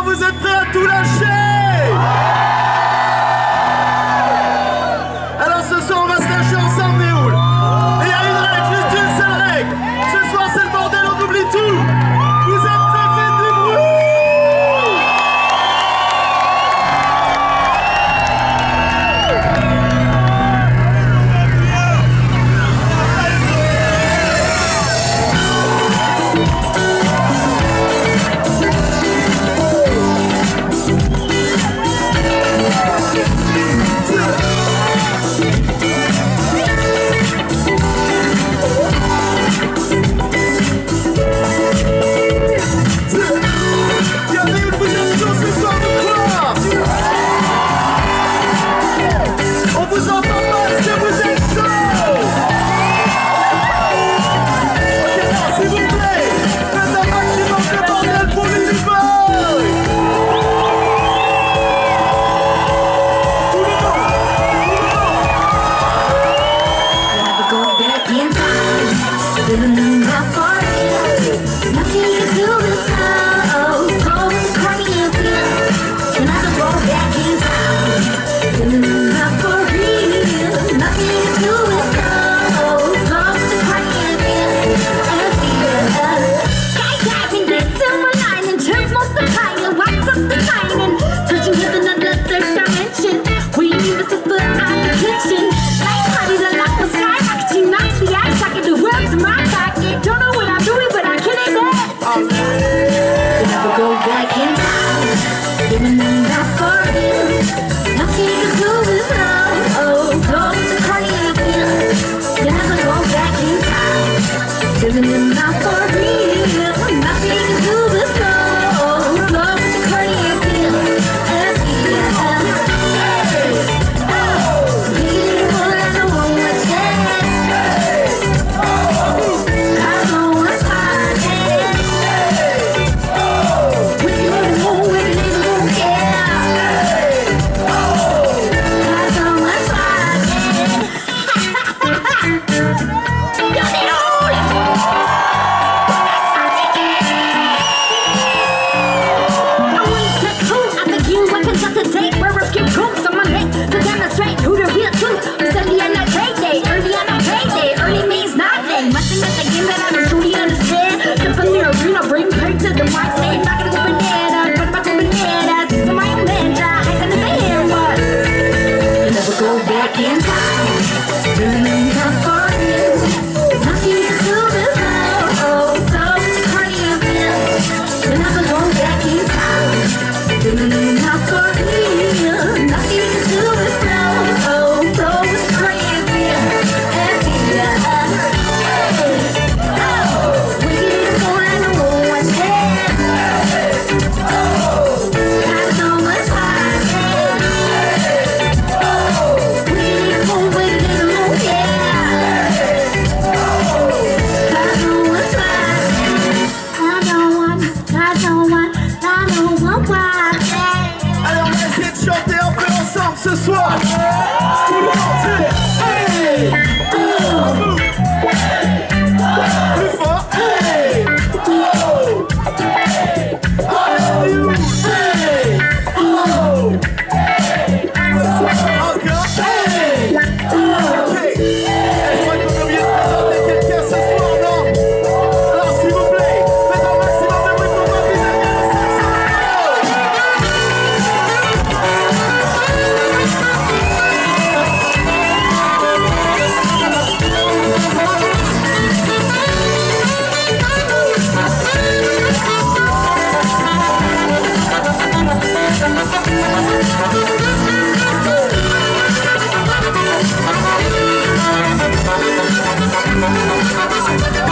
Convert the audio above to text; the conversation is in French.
vous êtes prêts à tout lâcher? Alors ce soir on va se lâcher ensemble, Méoul. Et il y a une règle, juste une seule règle. Ce soir c'est le bordel, on oublie tout. Vous êtes prêts, faites du bruit. Ce soir, tout le monde dit hey, oh, plus fort, hey, oh, hey, hallelujah, hey, oh, hey, encore, hey, ok. Je crois qu'on a oublié de présenter quelqu'un ce soir, non? Alors s'il vous plaît, faites un maximum de bruit pour votre visage. We'll be right back.